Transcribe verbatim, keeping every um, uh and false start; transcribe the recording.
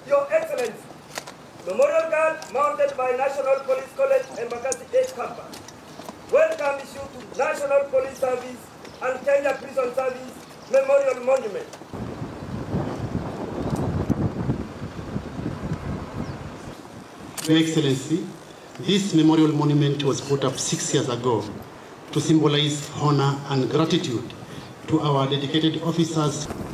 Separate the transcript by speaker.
Speaker 1: Your Excellency, Memorial Guard mounted by National Police College Embakasi eight Campus welcomes you to National Police Service and Kenya Prison Service Memorial Monument.
Speaker 2: Your Excellency, this memorial monument was put up six years ago to symbolize honor and gratitude to our dedicated officers.